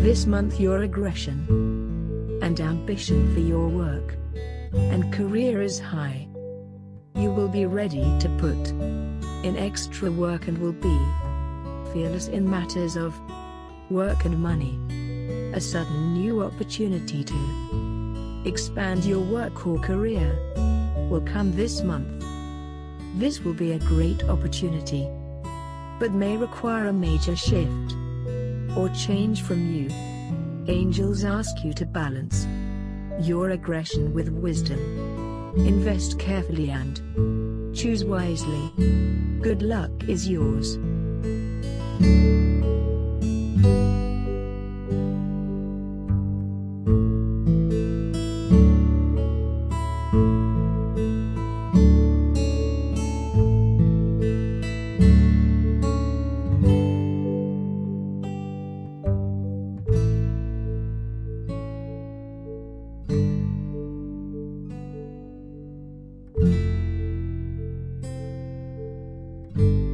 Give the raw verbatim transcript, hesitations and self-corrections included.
This month your aggression and ambition for your work and career is high. You will be ready to put in extra work and will be fearless in matters of work and money. A sudden new opportunity to expand your work or career will come this month. This will be a great opportunity, but may require a major shift or change from you. Angels ask you to balance your aggression with wisdom. Invest carefully and choose wisely. Good luck is yours. you